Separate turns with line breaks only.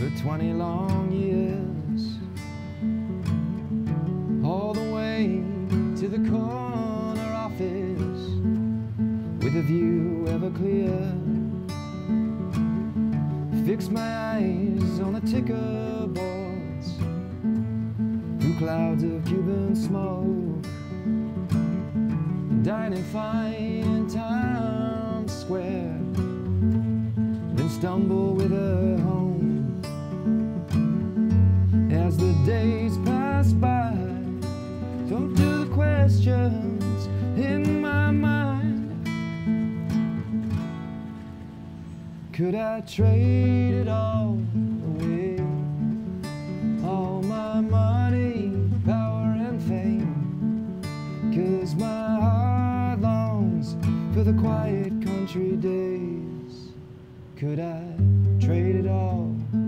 for 20 long years, all the way to the corner office with a view ever clear. Fix my eyes on the ticker boards through clouds of Cuban smoke, dining fine in Times Square, then stumble with her home. As the days pass by, come to the questions in my mind. Could I trade it all away? All my money, power and fame, 'cause my heart longs for the quiet country days. Could I trade it all